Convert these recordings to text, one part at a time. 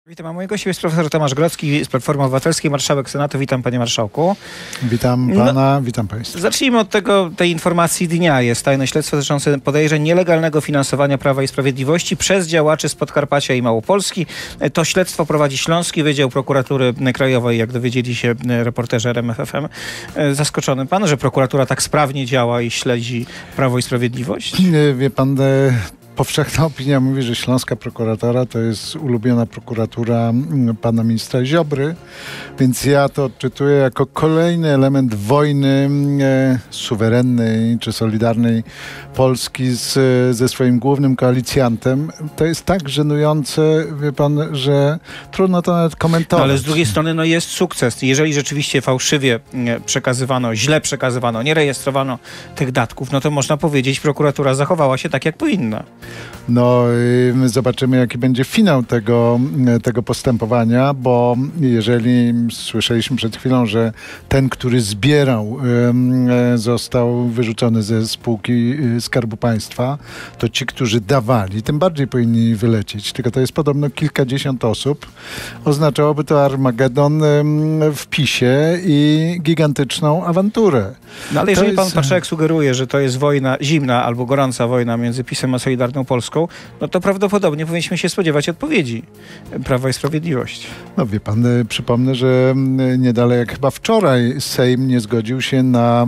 Witam, a moim gościem jest profesor Tomasz Grodzki z Platformy Obywatelskiej, marszałek Senatu. Witam, panie marszałku. Witam pana, witam państwa. Zacznijmy od tej informacji dnia. Jest tajne śledztwo dotyczące podejrzeń nielegalnego finansowania Prawa i Sprawiedliwości przez działaczy z Podkarpacia i Małopolski. To śledztwo prowadzi Śląski Wydział Prokuratury Krajowej, jak dowiedzieli się reporterzy RMF FM. Zaskoczony pan, że prokuratura tak sprawnie działa i śledzi Prawo i Sprawiedliwość? Wie pan, powszechna opinia mówi, że śląska prokuratura to jest ulubiona prokuratura pana ministra Ziobry, więc ja to odczytuję jako kolejny element wojny suwerennej czy solidarnej Polski ze swoim głównym koalicjantem. To jest tak żenujące, wie pan, że trudno to nawet komentować. No, ale z drugiej strony jest sukces. Jeżeli rzeczywiście fałszywie przekazywano, źle przekazywano, nie rejestrowano tych datków, no to można powiedzieć, prokuratura zachowała się tak, jak powinna. No, my zobaczymy, jaki będzie finał tego postępowania, bo jeżeli słyszeliśmy przed chwilą, że ten, który zbierał, został wyrzucony ze spółki Skarbu Państwa, to ci, którzy dawali, tym bardziej powinni wylecieć. Tylko to jest podobno kilkadziesiąt osób. Oznaczałoby to Armagedon w PiS-ie i gigantyczną awanturę. No ale jeżeli pan marszałek sugeruje, że to jest wojna, zimna albo gorąca wojna między PiS-em a Solidarną Polską, no to prawdopodobnie powinniśmy się spodziewać odpowiedzi Prawa i Sprawiedliwości. No wie pan, przypomnę, że niedaleko jak chyba wczoraj Sejm nie zgodził się na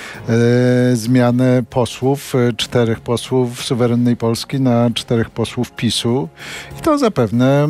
zmianę posłów, 4 posłów suwerennej Polski na 4 posłów PiS-u. I to zapewne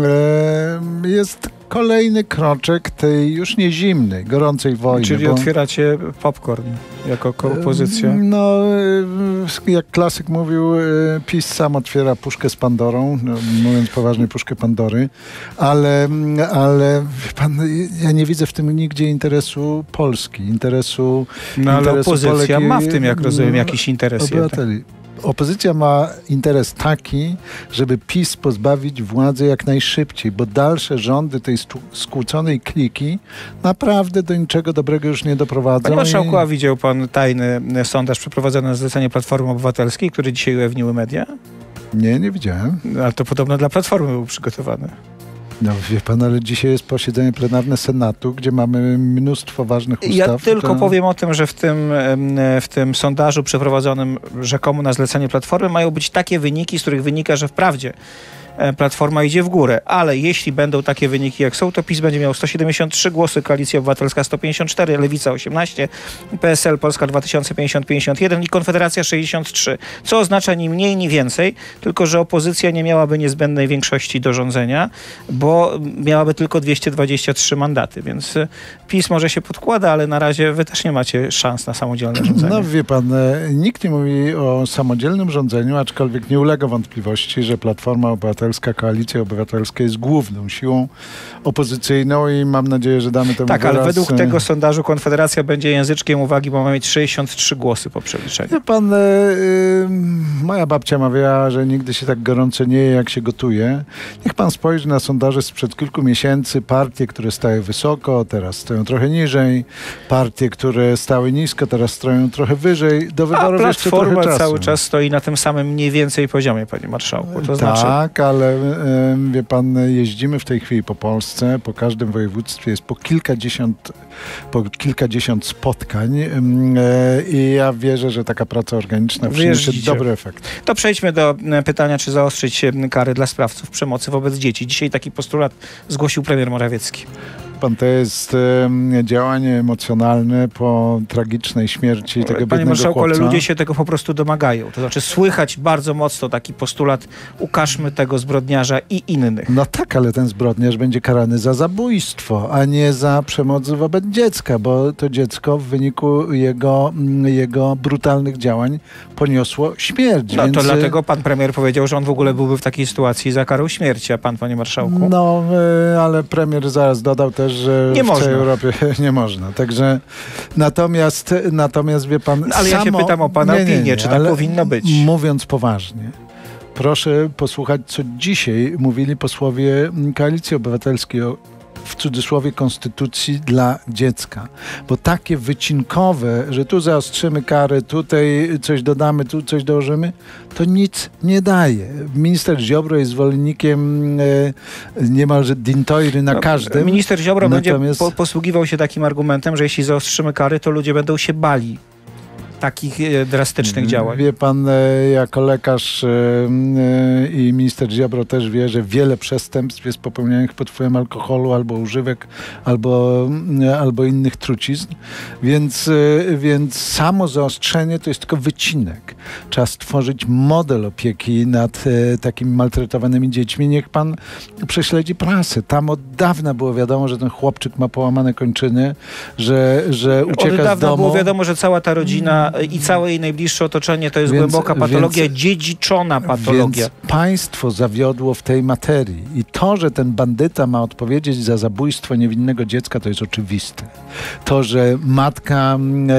jest kolejny kroczek tej już nie zimnej, gorącej wojny. Czyli otwieracie popcorn jako opozycja? No, jak klasyk mówił, PiS sam otwiera puszkę z Pandorą, no, mówiąc poważnie, puszkę Pandory, ale wie pan, ja nie widzę w tym nigdzie interesu Polski, interesu No ale interesu opozycja Polek, ma w tym, jak rozumiem, jakiś interes obywateli. Opozycja ma interes taki, żeby PiS pozbawić władzy jak najszybciej, bo dalsze rządy tej skłóconej kliki naprawdę do niczego dobrego już nie doprowadzą. Panie marszałku, a widział pan tajny sondaż przeprowadzony na zlecenie Platformy Obywatelskiej, który dzisiaj ujawniły media? Nie widziałem. Ale to podobno dla Platformy był przygotowany. No wie pan, ale dzisiaj jest posiedzenie plenarne Senatu, gdzie mamy mnóstwo ważnych ustaw. Ja tylko powiem o tym, że w tym sondażu przeprowadzonym rzekomo na zlecenie Platformy mają być takie wyniki, z których wynika, że wprawdzie Platforma idzie w górę, ale jeśli będą takie wyniki jak są, to PiS będzie miał 173 głosy, Koalicja Obywatelska 154, Lewica 18, PSL, Polska 2050, 51 i Konfederacja 63. Co oznacza ni mniej, ni więcej, tylko że opozycja nie miałaby niezbędnej większości do rządzenia, bo miałaby tylko 223 mandaty, więc PiS może się podkłada, ale na razie wy też nie macie szans na samodzielne rządzenie. No wie pan, nikt nie mówi o samodzielnym rządzeniu, aczkolwiek nie ulega wątpliwości, że Platforma Obywatelska, Koalicja Obywatelska jest główną siłą opozycyjną i mam nadzieję, że damy temu tak, wyraz. ale według tego sondażu Konfederacja będzie języczkiem uwagi, bo ma mieć 63 głosy po przeliczeniu. Wie pan, moja babcia mawiała, że nigdy się tak gorąco nie je, jak się gotuje. Niech pan spojrzy na sondaże sprzed kilku miesięcy. Partie, które stały wysoko, teraz stoją trochę niżej. Partie, które stały nisko, teraz stoją trochę wyżej. Do wyborów jeszcze trochę czasu. Platforma cały czas stoi na tym samym mniej więcej poziomie, panie marszałku. To znaczy... Tak, ale wie pan, jeździmy w tej chwili po Polsce, po każdym województwie jest po kilkadziesiąt spotkań i ja wierzę, że taka praca organiczna przyniesie dobry efekt. To przejdźmy do pytania, czy zaostrzyć kary dla sprawców przemocy wobec dzieci. Dzisiaj taki postulat zgłosił premier Morawiecki. Pan, to jest działanie emocjonalne po tragicznej śmierci tego biednego Panie marszałku, chłopca. ale ludzie się tego po prostu domagają. To znaczy słychać bardzo mocno taki postulat, ukażmy tego zbrodniarza i innych. No tak, ale ten zbrodniarz będzie karany za zabójstwo, a nie za przemoc wobec dziecka, bo to dziecko w wyniku jego brutalnych działań poniosło śmierć. No więc... to dlatego pan premier powiedział, że on w ogóle byłby w takiej sytuacji za karą śmierci, a pan, panie marszałku? No, ale premier zaraz dodał też, że w całej Europie nie można. Także natomiast wie pan... Ale ja się pytam o pana opinię, czy tak powinno być? Mówiąc poważnie, proszę posłuchać, co dzisiaj mówili posłowie Koalicji Obywatelskiej w cudzysłowie konstytucji dla dziecka. Bo takie wycinkowe, że tu zaostrzymy kary, tutaj coś dodamy, tu coś dołożymy, to nic nie daje. Minister Ziobro jest zwolennikiem niemalże dintoiry na każdym. Minister Ziobro będzie posługiwał się takim argumentem, że jeśli zaostrzymy kary, to ludzie będą się bali takich drastycznych działań. Wie pan, jako lekarz i minister Ziobro też wie, że wiele przestępstw jest popełnianych pod wpływem alkoholu albo używek, albo innych trucizn. Więc samo zaostrzenie to jest tylko wycinek. Trzeba stworzyć model opieki nad takimi maltretowanymi dziećmi. Niech pan prześledzi prasę. Tam od dawna było wiadomo, że ten chłopczyk ma połamane kończyny, że ucieka z domu. Od dawna było wiadomo, że cała ta rodzina i całe jej najbliższe otoczenie to jest głęboka patologia, dziedziczona patologia. Więc państwo zawiodło w tej materii. I to, że ten bandyta ma odpowiedzieć za zabójstwo niewinnego dziecka, to jest oczywiste. To, że matka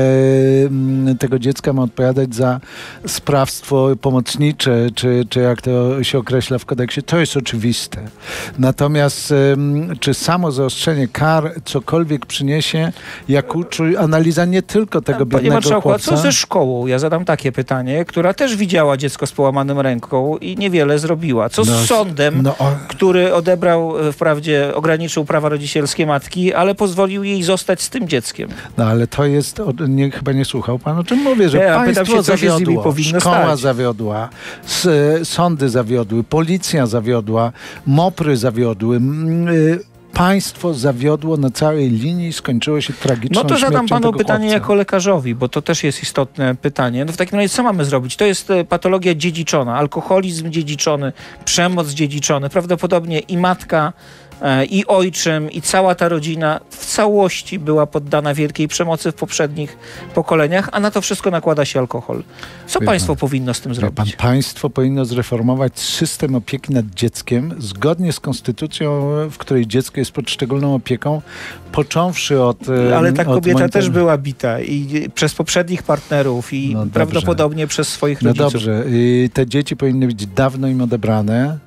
tego dziecka ma odpowiadać za sprawstwo pomocnicze, czy jak to się określa w kodeksie, to jest oczywiste. Natomiast czy samo zaostrzenie kar cokolwiek przyniesie, jak uczy analiza nie tylko tego biednego Panie marszałku, chłopca. A co ze szkołą? Ja zadam takie pytanie, która też widziała dziecko z połamanym ręką i niewiele zrobiła. Co z sądem, który odebrał, wprawdzie ograniczył prawa rodzicielskie matki, ale pozwolił jej zostać z tym dzieckiem? No ale to jest, chyba nie słuchał pan, o czym mówię, że państwo zawiodło, szkoła zawiodła, sądy zawiodły, policja zawiodła, MOPR-y zawiodły, państwo zawiodło na całej linii i skończyło się tragiczną śmiercią. No to zadam panu pytanie chłopca. jako lekarzowi, bo to też jest istotne pytanie. No w takim razie co mamy zrobić? To jest patologia dziedziczona, alkoholizm dziedziczony, przemoc dziedziczony. Prawdopodobnie i matka, i ojczym, i cała ta rodzina w całości była poddana wielkiej przemocy w poprzednich pokoleniach, a na to wszystko nakłada się alkohol. Co państwo powinno z tym zrobić? Państwo powinno zreformować system opieki nad dzieckiem zgodnie z konstytucją, w której dziecko jest pod szczególną opieką, począwszy od... Ale ta kobieta też była bita i przez poprzednich partnerów i prawdopodobnie przez swoich rodziców. No dobrze. I te dzieci powinny być dawno im odebrane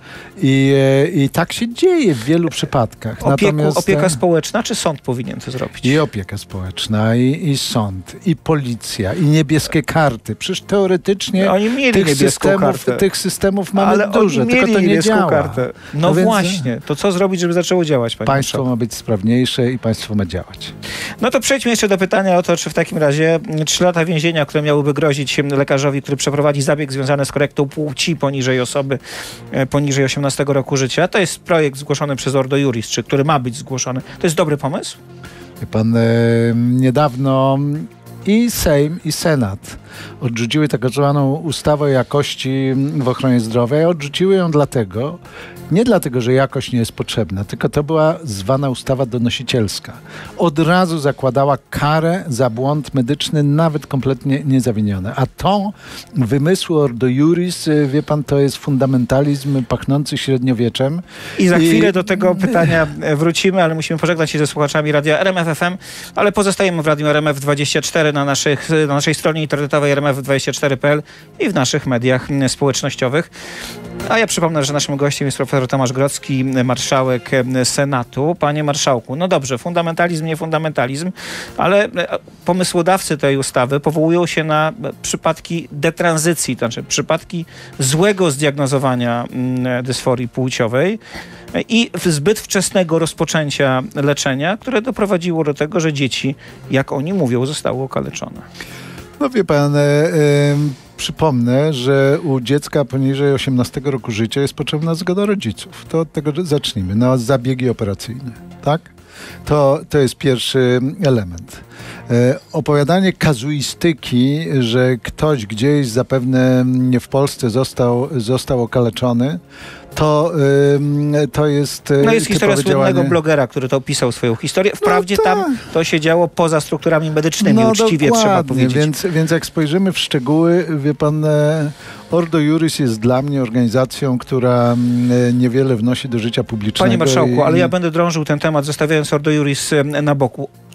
i tak się dzieje w wielu przypadkach. Opieka społeczna, czy sąd powinien to zrobić? I opieka społeczna, i sąd, i policja, i niebieskie karty. Przecież teoretycznie oni mieli tych systemów mamy ale dużo, tylko to nie działa. Kartę. No właśnie, to co zrobić, żeby zaczęło działać, panie Państwo ma być sprawniejsze i państwo ma działać. No to przejdźmy jeszcze do pytania o to, czy w takim razie 3 lata więzienia, które miałyby grozić lekarzowi, który przeprowadzi zabieg związany z korektą płci poniżej osoby poniżej 18 roku życia. To jest projekt zgłoszony przez Ordo Iuris, czy który ma być zgłoszony. To jest dobry pomysł? Wie pan, niedawno i Sejm, i Senat odrzuciły tak zwaną ustawę o jakości w ochronie zdrowia. I odrzuciły ją nie dlatego, że jakość nie jest potrzebna, tylko to była zwana ustawa donosicielska. Od razu zakładała karę za błąd medyczny, nawet kompletnie niezawiniony. A to wymysły Ordo Iuris, wie pan, to jest fundamentalizm pachnący średniowieczem. I za chwilę do tego pytania wrócimy, ale musimy pożegnać się ze słuchaczami Radia RMF FM, ale pozostajemy w Radiu RMF24 na naszej stronie internetowej rmf24.pl i w naszych mediach społecznościowych. A ja przypomnę, że naszym gościem jest profesor Tomasz Grodzki, marszałek Senatu. Panie marszałku, no dobrze, fundamentalizm, nie fundamentalizm, ale pomysłodawcy tej ustawy powołują się na przypadki detranzycji, to znaczy przypadki złego zdiagnozowania dysforii płciowej i zbyt wczesnego rozpoczęcia leczenia, które doprowadziło do tego, że dzieci, jak oni mówią, zostały okaleczone. No wie pan, przypomnę, że u dziecka poniżej 18 roku życia jest potrzebna zgoda rodziców. To od tego zacznijmy. Na zabiegi operacyjne, tak? To jest pierwszy element. Opowiadanie kazuistyki, że ktoś gdzieś zapewne nie w Polsce został okaleczony, to jest... No jest historia słynnego blogera, który to opisał swoją historię. Wprawdzie tam to się działo poza strukturami medycznymi, uczciwie trzeba powiedzieć. Więc jak spojrzymy w szczegóły, wie pan, Ordo Iuris jest dla mnie organizacją, która niewiele wnosi do życia publicznego. Panie marszałku, ale ja będę drążył ten temat, zostawiając Ordo Iuris na boku.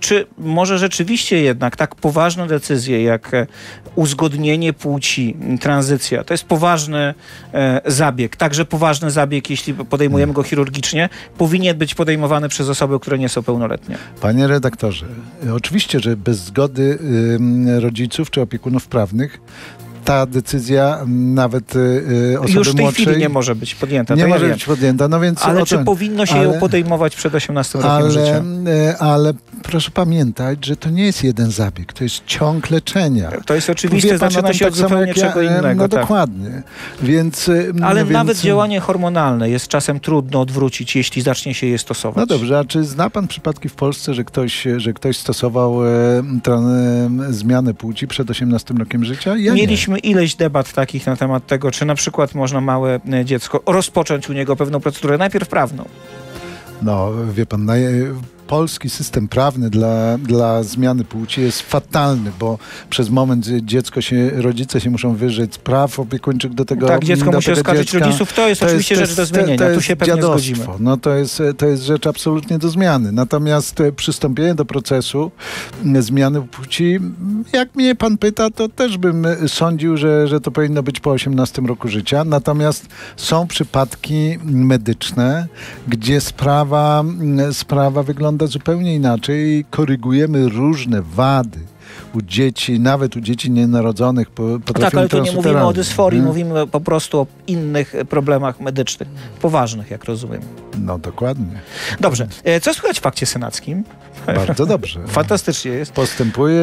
czy może rzeczywiście jednak tak poważne decyzje jak uzgodnienie płci, tranzycja, to jest poważny zabieg, także poważny zabieg, jeśli podejmujemy go chirurgicznie, powinien być podejmowany przez osoby, które nie są pełnoletnie. Panie redaktorze, oczywiście, że bez zgody rodziców czy opiekunów prawnych ta decyzja nawet osoby już w tej młodszej chwili nie może być podjęta. Nie może być podjęta. No więc ale czy powinno się ją podejmować przed 18 rokiem życia? Ale proszę pamiętać, że to nie jest jeden zabieg, to jest ciąg leczenia. To jest oczywiste, zaczyna się od zupełnie czego innego. No dokładnie. Więc, ale nawet działanie hormonalne jest czasem trudno odwrócić, jeśli zacznie się je stosować. No dobrze, a czy zna pan przypadki w Polsce, że ktoś stosował zmianę płci przed 18 rokiem życia? Ja Mieliśmy ileś debat takich na temat tego, czy na przykład można małe dziecko rozpocząć u niego pewną procedurę, najpierw prawną. No, wie pan, polski system prawny dla zmiany płci jest fatalny, bo przez moment rodzice się muszą wyrzec praw opiekuńczych do tego. Tak, dziecko musi oskarżyć rodziców, to jest oczywiście rzecz do zmienienia, tu się pewnie zgodzimy. No to jest rzecz absolutnie do zmiany. Natomiast przystąpienie do procesu zmiany płci, jak mnie pan pyta, to też bym sądził, że to powinno być po 18 roku życia. Natomiast są przypadki medyczne, gdzie sprawa wygląda zupełnie inaczej i korygujemy różne wady u dzieci, nawet u dzieci nienarodzonych. Tak, ale tu nie mówimy o dysforii, mówimy po prostu o innych problemach medycznych, poważnych, jak rozumiem. No dokładnie. Dobrze. Co słychać w fakcie senackim? Bardzo dobrze. Fantastycznie jest. Postępuje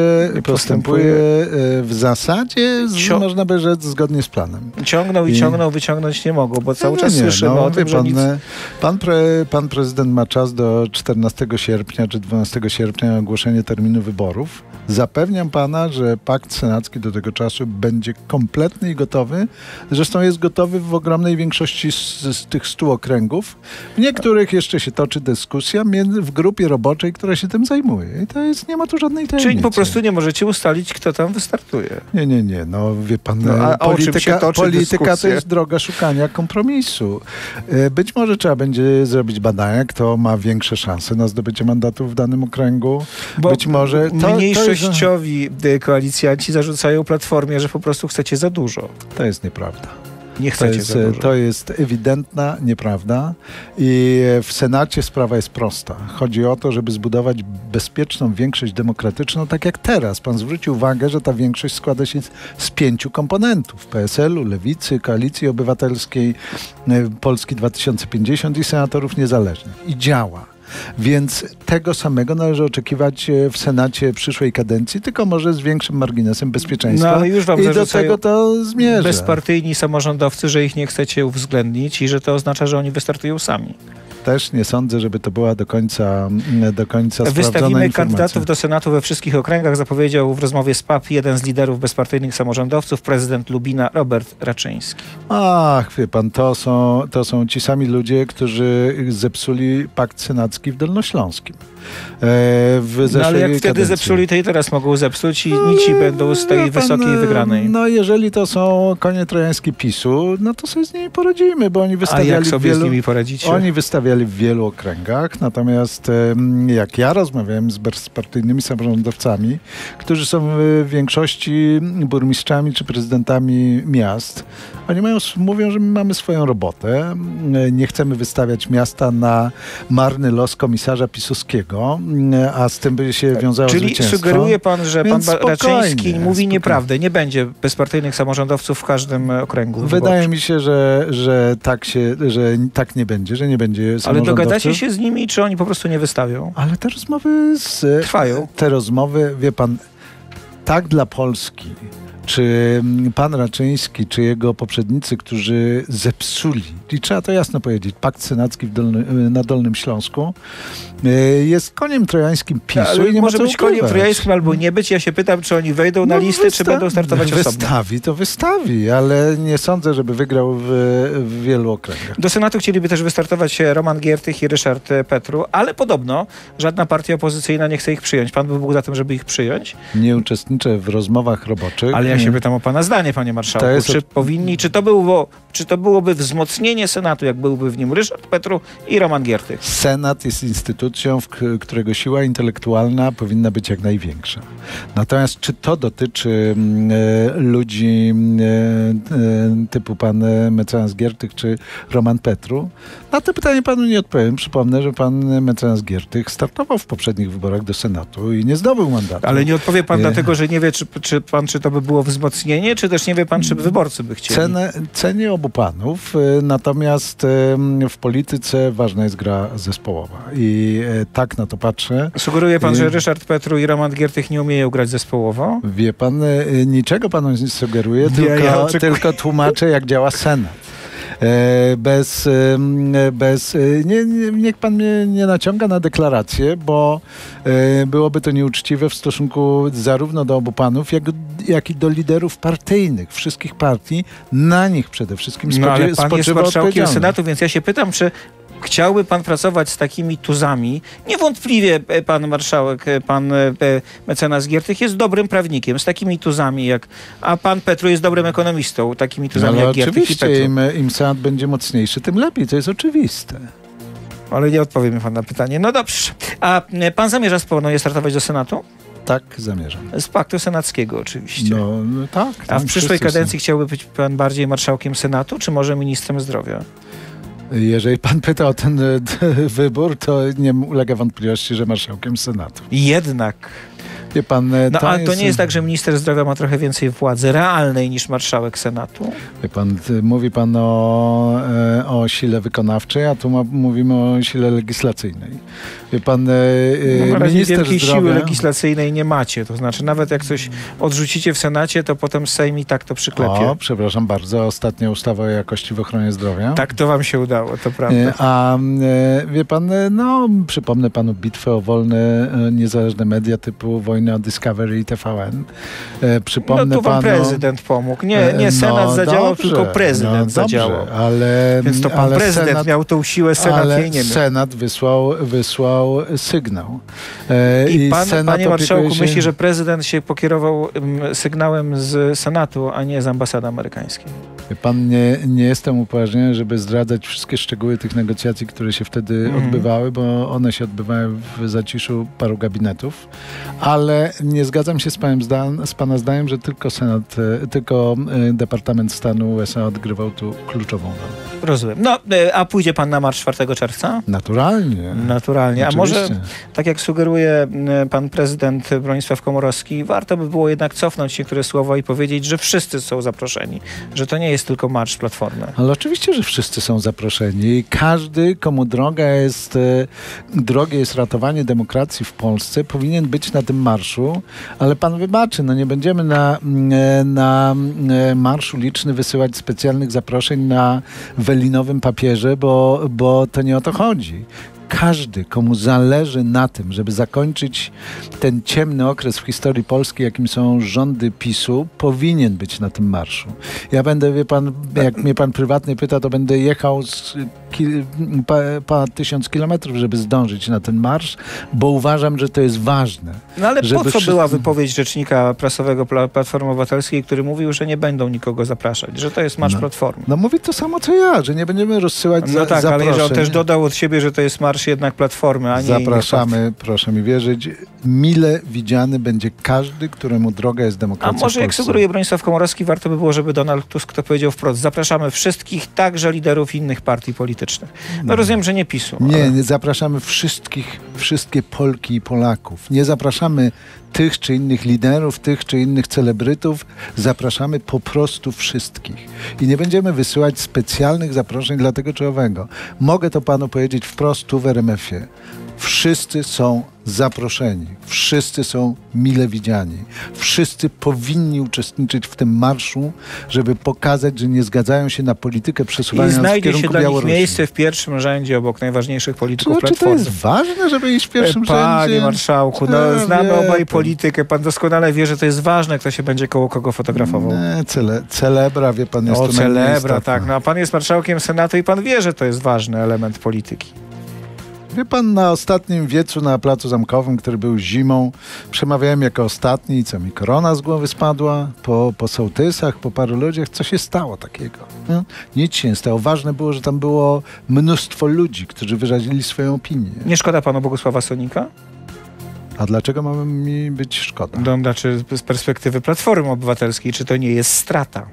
w zasadzie, można by rzec, zgodnie z planem. Ciągnął, wyciągnąć nie mogą, bo cały czas słyszymy o tym, że nic... Pan prezydent ma czas do 14 sierpnia czy 12 sierpnia na ogłoszenie terminu wyborów. Zapewniam pana, że pakt senacki do tego czasu będzie kompletny i gotowy. Zresztą jest gotowy w ogromnej większości z tych 100 okręgów. W niektórych jeszcze się toczy dyskusja w grupie roboczej, która się tym zajmuje. I to jest, nie ma tu żadnej tajemnicy. Czyli po prostu nie możecie ustalić, kto tam wystartuje. Nie. No wie pan, polityka to jest droga szukania kompromisu. Być może trzeba będzie zrobić badania, kto ma większe szanse na zdobycie mandatu w danym okręgu. Być może mniejszościowi koalicjanci zarzucają Platformie, że po prostu chcecie za dużo. To jest nieprawda. Nie chcecie za dużo. To jest ewidentna nieprawda i w Senacie sprawa jest prosta. Chodzi o to, żeby zbudować bezpieczną większość demokratyczną, tak jak teraz. Pan zwrócił uwagę, że ta większość składa się z 5 komponentów. PSL-u, Lewicy, Koalicji Obywatelskiej, Polski 2050 i senatorów niezależnych. I działa. Więc tego samego należy oczekiwać w Senacie przyszłej kadencji, tylko może z większym marginesem bezpieczeństwa. No ale już wam i do tego to zmierza. Bezpartyjni samorządowcy, że ich nie chcecie uwzględnić i że to oznacza, że oni wystartują sami. Też nie sądzę, żeby to była do końca sprawdzona Wystawimy informacja. kandydatów do Senatu we wszystkich okręgach, zapowiedział w rozmowie z PAP jeden z liderów bezpartyjnych samorządowców, prezydent Lubina, Robert Raczyński. Ach, wie pan, to są ci sami ludzie, którzy zepsuli pakt senacki w Dolnośląskim. Ale jak wtedy zepsuli, to i teraz mogą zepsuć i nici będą z tej wysokiej wygranej. No jeżeli to są konie trojańskie PiS-u, no to sobie z nimi poradzimy, bo oni wystawiali... A jak sobie z nimi poradzicie? Oni wystawiali w wielu okręgach, natomiast jak ja rozmawiałem z bezpartyjnymi samorządowcami, którzy są w większości burmistrzami czy prezydentami miast, oni mówią, że my mamy swoją robotę, nie chcemy wystawiać miasta na marny los komisarza pisowskiego, a z tym by się wiązało zwycięstwo. Czyli sugeruje pan, że pan Raczyński mówi nieprawdę, nie będzie bezpartyjnych samorządowców w każdym okręgu. Wydaje mi się, że tak nie będzie, że nie będzie samorządowców. Ale dogadacie się z nimi, czy oni po prostu nie wystawią? Ale te rozmowy trwają. Te rozmowy, wie pan, tak dla Polski, czy pan Raczyński, czy jego poprzednicy, którzy zepsuli, i trzeba to jasno powiedzieć, pakt senacki na Dolnym Śląsku, jest koniem trojańskim PiS-u. Ale i nie może być ukrywać. Koniem trojańskim albo nie być. Ja się pytam, czy oni wejdą na listy, czy będą startować osobno. Wystawi, ale nie sądzę, żeby wygrał w wielu okręgach. Do Senatu chcieliby też wystartować Roman Giertych i Ryszard Petru, ale podobno żadna partia opozycyjna nie chce ich przyjąć. Pan by był za tym, żeby ich przyjąć? Nie uczestniczę w rozmowach roboczych. Ale ja się pytam o pana zdanie, panie marszałku. Czy to byłoby wzmocnienie Senatu, jak byłby w nim Ryszard Petru i Roman Giertych? Senat jest instytucją, którego siła intelektualna powinna być jak największa. Natomiast czy to dotyczy ludzi typu pan mecenas Giertych czy Roman Petru? Na to pytanie panu nie odpowiem. Przypomnę, że pan mecenas Giertych startował w poprzednich wyborach do Senatu i nie zdobył mandatu. Ale nie odpowie pan dlatego, że nie wie, czy to by było wzmocnienie, czy też nie wie pan, czy wyborcy by chcieli. Cenię obu panów, natomiast w polityce ważna jest gra zespołowa i tak na to patrzę. Sugeruje pan, że Ryszard Petru i Roman Giertych nie umieją grać zespołowo? Wie pan, niczego panu nie sugeruję, tylko tłumaczę, jak działa Senat. Niech pan mnie nie naciąga na deklarację, bo byłoby to nieuczciwe w stosunku zarówno do obu panów, jak i do liderów partyjnych, wszystkich partii. Na nich przede wszystkim spoczywa odpowiedzialność. Pan jest marszałkiem Senatu, więc ja się pytam, czy chciałby pan pracować z takimi tuzami? Niewątpliwie pan marszałek, pan mecenas Giertych jest dobrym prawnikiem, z takimi tuzami a pan Petru jest dobrym ekonomistą, takimi tuzami jak Giertych i Petru. Oczywiście, im Senat będzie mocniejszy, tym lepiej, to jest oczywiste. Ale nie odpowie mi pan na pytanie. No dobrze. A pan zamierza ponownie startować do Senatu? Tak, zamierzam. Z paktu senackiego oczywiście. No tak. A w przyszłej kadencji chciałby być pan bardziej marszałkiem Senatu, czy może ministrem zdrowia? Jeżeli pan pyta o ten wybór, to nie ulega wątpliwości, że marszałkiem Senatu. Jednak. Wie pan, to nie jest tak, że minister zdrowia ma trochę więcej władzy realnej niż marszałek Senatu? Wie pan, mówi pan o sile wykonawczej, a tu mówimy o sile legislacyjnej. Wie pan, minister wielkiej zdrowia... siły legislacyjnej nie macie. To znaczy, nawet jak coś odrzucicie w Senacie, to potem Sejm i tak to przyklepie. O, przepraszam bardzo, ostatnia ustawa o jakości w ochronie zdrowia. Tak, to wam się udało, to prawda. A wie pan, przypomnę panu bitwę o wolne, niezależne media typu Wojna o Discovery i TVN. Przypomnę tu wam panu, prezydent pomógł. Nie Senat zadziałał, tylko prezydent zadziałał. Więc to pan prezydent Senat miał tą siłę, Senat jej nie miał. Senat wysłał sygnał. Panie marszałku, myśli, że prezydent się pokierował sygnałem z Senatu, a nie z ambasady amerykańskiej? Pan, nie jestem upoważniony, żeby zdradzać wszystkie szczegóły tych negocjacji, które się wtedy odbywały, bo one się odbywały w zaciszu paru gabinetów, ale nie zgadzam się z pana zdaniem, że tylko Departament Stanu USA odgrywał tu kluczową rolę. Rozumiem. A pójdzie pan na marsz 4 czerwca? Naturalnie. Naturalnie. A może, tak jak sugeruje pan prezydent Bronisław Komorowski, warto by było jednak cofnąć niektóre słowa i powiedzieć, że wszyscy są zaproszeni, że to nie jest tylko marsz Platformy. Ale oczywiście, że wszyscy są zaproszeni. Każdy, komu drogie jest ratowanie demokracji w Polsce, powinien być na tym marszu, ale pan wybaczy, nie będziemy na marsz uliczny wysyłać specjalnych zaproszeń na welinowym papierze, bo to nie o to chodzi. Każdy, komu zależy na tym, żeby zakończyć ten ciemny okres w historii Polski, jakim są rządy PiS-u, powinien być na tym marszu. Ja będę, wie pan, jak mnie pan prywatnie pyta, to będę jechał ponad 1000 kilometrów, żeby zdążyć na ten marsz, bo uważam, że to jest ważne. Ale po co była wypowiedź rzecznika prasowego Platformy Obywatelskiej, który mówił, że nie będą nikogo zapraszać, że to jest marsz Platformy? Mówi to samo, co ja, że nie będziemy rozsyłać zaproszeń. Ale on też dodał od siebie, że to jest marsz jednak Platformy, a nie Zapraszamy, proszę mi wierzyć. Mile widziany będzie każdy, któremu droga jest demokracja. A może, jak sugeruje Bronisław Komorowski, warto by było, żeby Donald Tusk to powiedział wprost. Zapraszamy wszystkich, także liderów innych partii politycznych. Rozumiem, że nie PiS-u. Nie, zapraszamy wszystkie Polki i Polaków. Nie zapraszamy tych czy innych liderów, tych czy innych celebrytów. Zapraszamy po prostu wszystkich. I nie będziemy wysyłać specjalnych zaproszeń dla tego czy owego. Mogę to panu powiedzieć wprost tu w RMF-ie. Wszyscy są zaproszeni. Wszyscy są mile widziani. Wszyscy powinni uczestniczyć w tym marszu, żeby pokazać, że nie zgadzają się na politykę przesuwania nas w kierunku Białorusi. I znajdzie się dla nich miejsce w pierwszym rzędzie obok najważniejszych polityków Platformy. Czy to jest ważne, żeby iść w pierwszym rzędzie? Panie marszałku, znamy obaj politykę. Pan doskonale wie, że to jest ważne, kto się będzie koło kogo fotografował. Nie, celebra, wie pan, jest to celebra, tak. A pan jest marszałkiem Senatu i pan wie, że to jest ważny element polityki. Wie pan, na ostatnim wiecu na Placu Zamkowym, który był zimą, przemawiałem jako ostatni i co, mi korona z głowy spadła? Po sołtysach, po paru ludziach? Co się stało takiego? No, nic się nie stało. Ważne było, że tam było mnóstwo ludzi, którzy wyrazili swoją opinię. Nie szkoda panu Bogusława Sonika? A dlaczego mamy mi być szkoda? No, znaczy z perspektywy Platformy Obywatelskiej, czy to nie jest strata?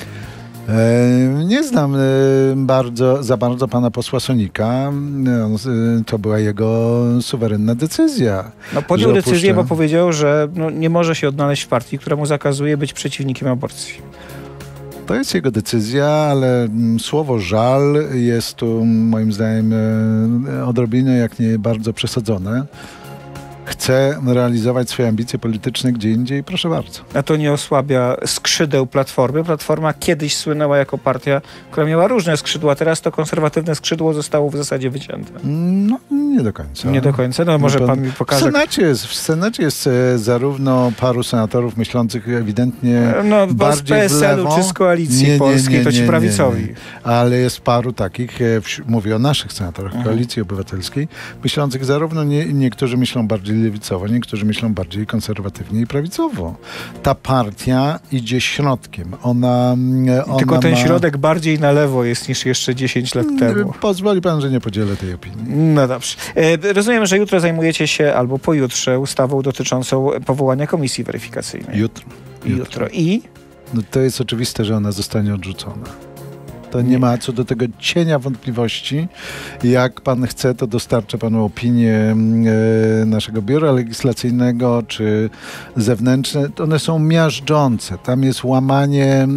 Nie znam za bardzo pana posła Sonika. To była jego suwerenna decyzja. No, podjął decyzję, bo powiedział, że nie może się odnaleźć w partii, która mu zakazuje być przeciwnikiem aborcji. To jest jego decyzja, ale słowo żal jest tu moim zdaniem odrobinę, jak nie bardzo przesadzone. Chce realizować swoje ambicje polityczne gdzie indziej, proszę bardzo. A to nie osłabia skrzydeł Platformy? Platforma kiedyś słynęła jako partia, która miała różne skrzydła, teraz to konserwatywne skrzydło zostało w zasadzie wycięte. No, nie do końca. Nie do końca? No może pan mi pokaże. W Senacie jest zarówno paru senatorów myślących ewidentnie bardziej z PSL-u czy z Koalicji Polskiej, to ci prawicowi. Ale jest paru takich, mówię o naszych senatorach Koalicji Obywatelskiej, myślących zarówno, niektórzy myślą bardziej lewicowo, niektórzy myślą bardziej konserwatywnie i prawicowo. Ta partia idzie środkiem. Tylko ten środek bardziej na lewo jest niż jeszcze 10 lat temu. Pozwoli pan, że nie podzielę tej opinii. No dobrze. Rozumiem, że jutro zajmujecie się, albo pojutrze, ustawą dotyczącą powołania komisji weryfikacyjnej. Jutro. I? No to jest oczywiste, że ona zostanie odrzucona. To nie ma co do tego cienia wątpliwości. Jak pan chce, to dostarczę panu opinię naszego biura legislacyjnego czy zewnętrzne. One są miażdżące. Tam jest łamanie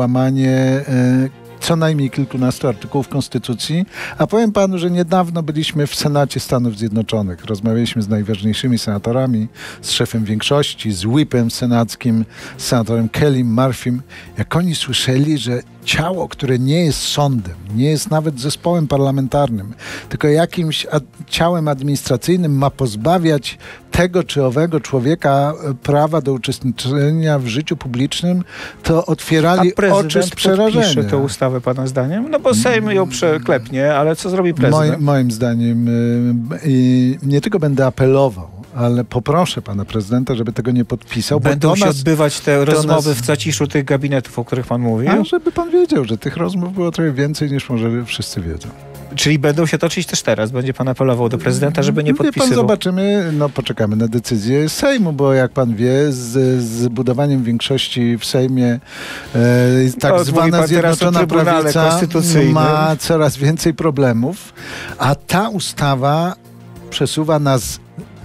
co najmniej kilkunastu artykułów Konstytucji. A powiem panu, że niedawno byliśmy w Senacie Stanów Zjednoczonych. Rozmawialiśmy z najważniejszymi senatorami, z szefem większości, z whipem senackim, z senatorem Kellym Murphym. Jak oni słyszeli, że ciało, które nie jest sądem, nie jest nawet zespołem parlamentarnym, tylko jakimś ciałem administracyjnym ma pozbawiać tego czy owego człowieka prawa do uczestniczenia w życiu publicznym, to otwierali oczy z przerażenia. Podpisze tę ustawę pana zdaniem? No bo Sejm ją przeklepnie, ale co zrobi prezydent? Moim zdaniem nie tylko będę apelował, ale poproszę pana prezydenta, żeby tego nie podpisał. Będą się odbywać te rozmowy w zaciszu tych gabinetów, o których pan mówił? A żeby pan wiedział, że tych rozmów było trochę więcej niż może wszyscy wiedzą. Czyli będą się toczyć też teraz? Będzie pan apelował do prezydenta, żeby nie podpisywał? Pan, zobaczymy, poczekamy na decyzję Sejmu, bo jak pan wie, z budowaniem większości w Sejmie tak zwana Zjednoczona Prawica ma coraz więcej problemów, a ta ustawa przesuwa nas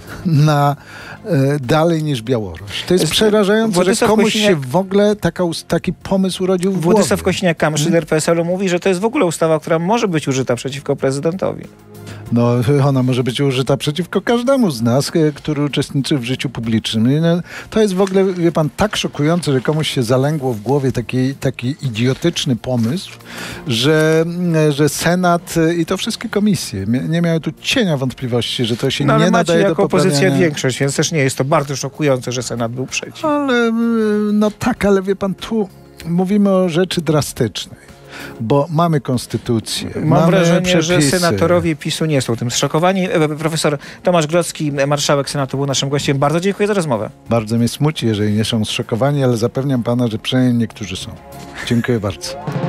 dalej niż Białoruś. To jest przerażające, że komuś się w ogóle taki pomysł urodził w głowie. Władysław Kosiniak-Kamysz, lider PSL-u, mówi, że to jest w ogóle ustawa, która może być użyta przeciwko prezydentowi. No, ona może być użyta przeciwko każdemu z nas, który uczestniczy w życiu publicznym. To jest w ogóle, wie pan, tak szokujące, że komuś się zalęgło w głowie taki idiotyczny pomysł, że Senat i to wszystkie komisje nie miały tu cienia wątpliwości, że to się nie nadaje do poprawiania. jako opozycja większość, więc też nie jest to bardzo szokujące, że Senat był przeciw. Ale wie pan, tu mówimy o rzeczy drastycznej. Bo mamy konstytucję, Mam wrażenie, że senatorowie PiS-u nie są tym zszokowani. Profesor Tomasz Grodzki, marszałek Senatu, był naszym gościem. Bardzo dziękuję za rozmowę. Bardzo mnie smuci, jeżeli nie są zszokowani, ale zapewniam pana, że przynajmniej niektórzy są. Dziękuję bardzo.